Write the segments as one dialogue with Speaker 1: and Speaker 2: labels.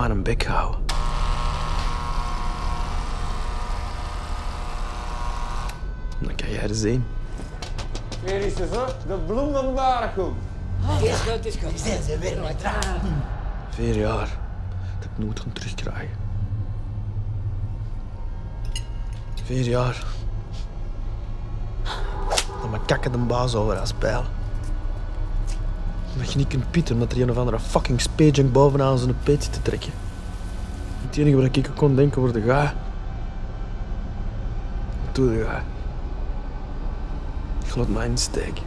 Speaker 1: maar een bek houden. Dan kan jij er zien.
Speaker 2: Hier is ze, de bloem van Barenkoek.
Speaker 3: Het is goed. Zijn ze weer nooit raar?
Speaker 1: 4 jaar. Dat ik nooit gaan terugkrijgen. 4 jaar. Dan mijn kakken de baas over als pijl. Dat je niet kunt pieten omdat er een of andere fucking speedjunk bovenaan zijn peet zit te trekken. Het enige wat ik kon denken wordt ga. Wat doe je ga? Ik laat mij insteken.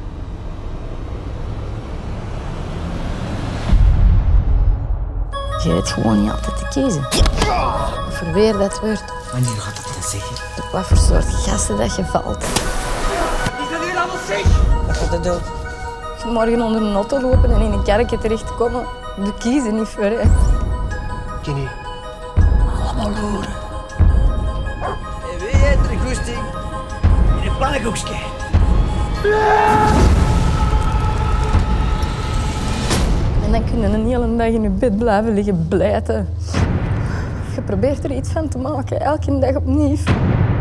Speaker 4: Je weet gewoon niet altijd te kiezen. Voor weer dat wordt.
Speaker 3: Wanneer gaat het dan zeggen?
Speaker 4: Op wat voor soort gasten dat je valt.
Speaker 3: Is dat hier allemaal zeg? Wat gaat het doen?
Speaker 4: Morgen onder een auto lopen en in een kerkje terechtkomen. We kiezen niet voor, hè.
Speaker 3: Kenny. Allemaal loeren. En wie heeft er goesting? In een pannenkoekje.
Speaker 4: En dan kun je een hele dag in je bed blijven liggen blijten. Je probeert er iets van te maken, elke dag opnieuw.